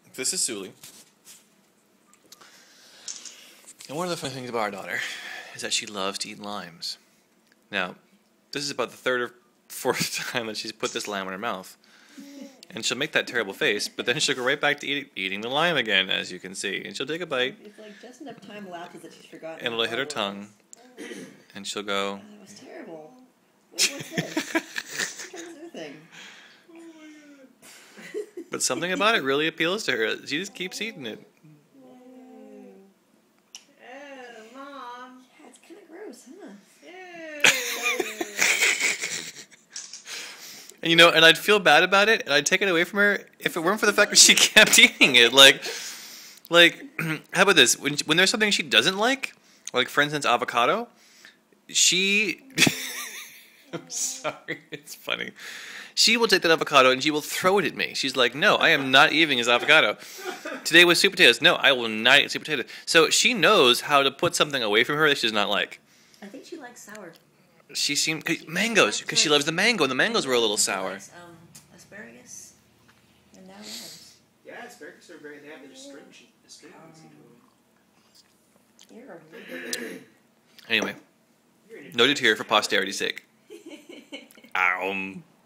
This is Suli. And one of the funny things about our daughter is that she loves to eat limes. Now, this is about the third or fourth time that she's put this lime in her mouth. And she'll make that terrible face, but then she'll go right back to eating the lime again, as you can see. And she'll take a bite. It's like just enough time elapses that she's forgotten. And it'll hit her tongue. And she'll go... Oh, that was terrible. Wait, what's this? Let's try this other thing. But something about it really appeals to her. She just keeps eating it. Oh, Mom. Yeah, it's kind of gross, huh? And, you know, and I'd feel bad about it, and I'd take it away from her if it weren't for the fact that she kept eating it. Like, how about this? When there's something she doesn't like, for instance, avocado, she... I'm sorry, it's funny. She will take that avocado and she will throw it at me. She's like, no, I am not eating this avocado. Today was sweet potatoes. No, I will not eat sweet potatoes. So she knows how to put something away from her that she does not like. I think she likes sour. She seemed... Mangoes, because she loves the mango, and the mangoes were a little sour. Likes, asparagus and now limes. Yeah, asparagus are very, they have the astringent. Anyway, noted here for posterity's sake.